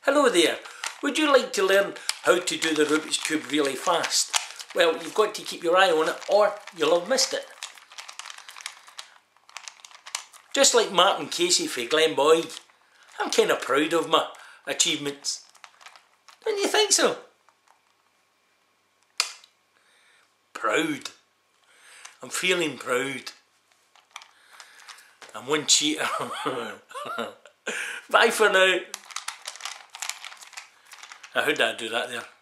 Hello there, would you like to learn how to do the Rubik's Cube really fast? Well, you've got to keep your eye on it or you'll have missed it. Just like Martin Casey for Glen Boyd, I'm kind of proud of my achievements. Don't you think so? Proud. I'm feeling proud. I'm one cheater. Bye for now. How did I do that there?